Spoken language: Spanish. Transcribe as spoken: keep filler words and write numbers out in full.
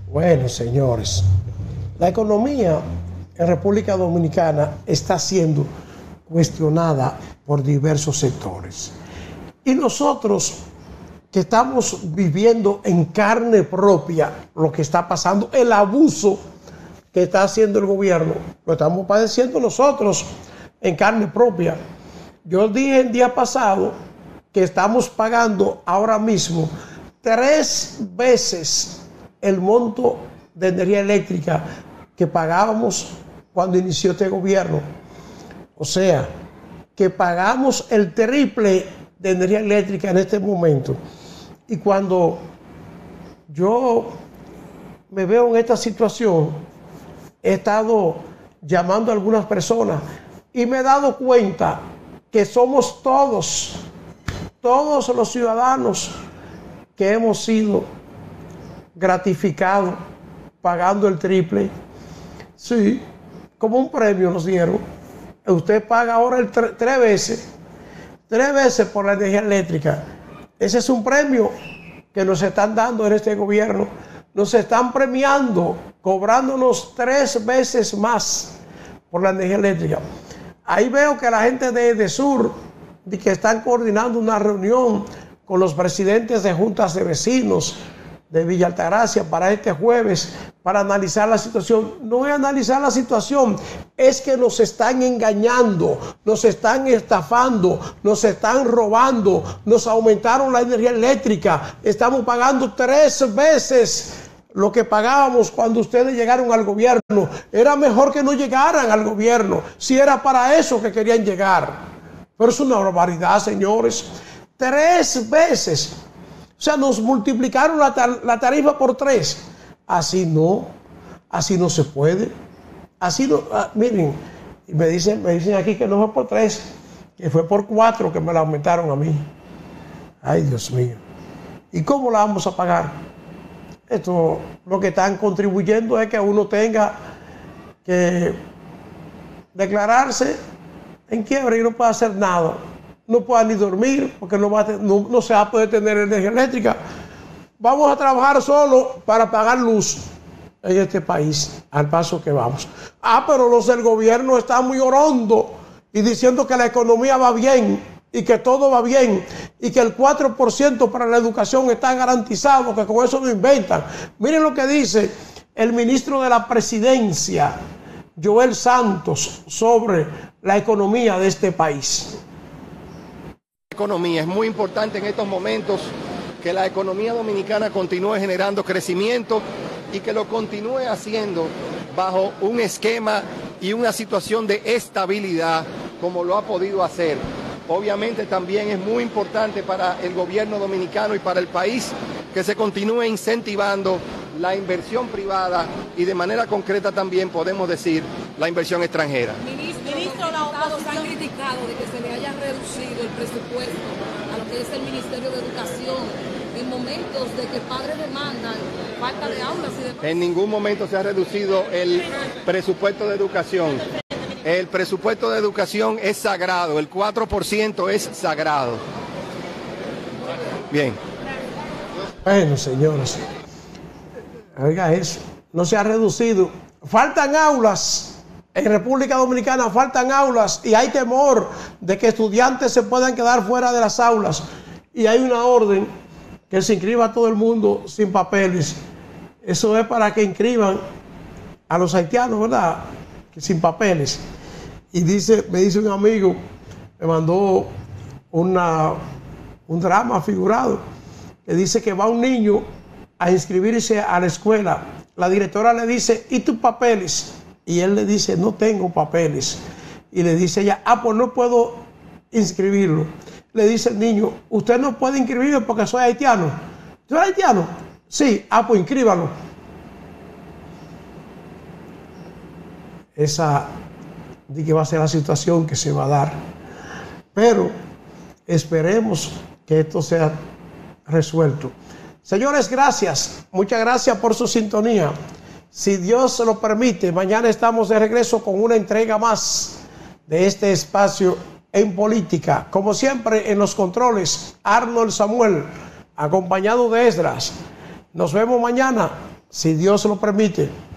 Bueno, señores, la economía en República Dominicana está siendo cuestionada por diversos sectores. Y nosotros que estamos viviendo en carne propia lo que está pasando, el abuso que está haciendo el gobierno, lo estamos padeciendo nosotros en carne propia. Yo dije el día pasado que estamos pagando ahora mismo tres veces el monto de energía eléctrica que pagábamos cuando inició este gobierno. O sea, que pagamos el triple de energía eléctrica en este momento. Y cuando yo me veo en esta situación, he estado llamando a algunas personas y me he dado cuenta que somos todos, todos los ciudadanos que hemos sido gratificados pagando el triple. Sí, como un premio nos dieron. Usted paga ahora el tre tres veces, tres veces por la energía eléctrica. Ese es un premio que nos están dando en este gobierno. Nos están premiando, cobrándonos tres veces más por la energía eléctrica. Ahí veo que la gente de EDESUR, de que están coordinando una reunión con los presidentes de juntas de vecinos de Villa Altagracia para este jueves, para analizar la situación. No es analizar la situación, es que nos están engañando, nos están estafando, nos están robando, nos aumentaron la energía eléctrica, estamos pagando tres veces lo que pagábamos cuando ustedes llegaron al gobierno. Era mejor que no llegaran al gobierno, si era para eso que querían llegar. Pero es una barbaridad, señores. Tres veces. O sea, nos multiplicaron la, tar la tarifa por tres. Así no, así no se puede. Así no, ah, miren, me dicen, me dicen aquí que no fue por tres, que fue por cuatro que me la aumentaron a mí. Ay, Dios mío. ¿Y cómo la vamos a pagar? Esto, lo que están contribuyendo es que uno tenga que declararse en quiebra y no puede hacer nada. No pueda ni dormir porque no, va a no, no se va a poder tener energía eléctrica. Vamos a trabajar solo para pagar luz en este país, al paso que vamos. Ah, pero los del gobierno están muy orondo y diciendo que la economía va bien y que todo va bien y que el cuatro por ciento para la educación está garantizado, que con eso lo inventan. Miren lo que dice el ministro de la Presidencia, Joel Santos, sobre la economía de este país. Economía. Es muy importante en estos momentos que la economía dominicana continúe generando crecimiento y que lo continúe haciendo bajo un esquema y una situación de estabilidad como lo ha podido hacer. Obviamente también es muy importante para el gobierno dominicano y para el país que se continúe incentivando la inversión privada y de manera concreta también podemos decir la inversión extranjera. Ministro, Ministro los estados han criticado de que se le haya reducido el presupuesto a lo que es el Ministerio de Educación en momentos de que padres demandan falta de aulas y demás. En ningún momento se ha reducido el presupuesto de educación. El presupuesto de educación es sagrado, el cuatro por ciento es sagrado. Bien. Bueno, señores, oiga eso, no se ha reducido. Faltan aulas. En República Dominicana faltan aulas y hay temor de que estudiantes se puedan quedar fuera de las aulas. Y hay una orden que se inscriba a todo el mundo sin papeles. Eso es para que inscriban a los haitianos, ¿verdad? Que sin papeles. Y dice, me dice un amigo, me mandó una, un drama figurado, que dice que va un niño a inscribirse a la escuela. La directora le dice, ¿y tus papeles? Y él le dice, no tengo papeles. Y le dice ella, ah, pues no puedo inscribirlo. Le dice el niño, usted no puede inscribirlo porque soy haitiano. ¿Tú eres haitiano? Sí, ah, pues inscríbalo. Esa de que va a ser la situación que se va a dar. Pero esperemos que esto sea resuelto. Señores, gracias. Muchas gracias por su sintonía. Si Dios se lo permite, mañana estamos de regreso con una entrega más de este espacio en política. Como siempre, en los controles, Arnold Samuel, acompañado de Esdras. Nos vemos mañana si Dios lo permite,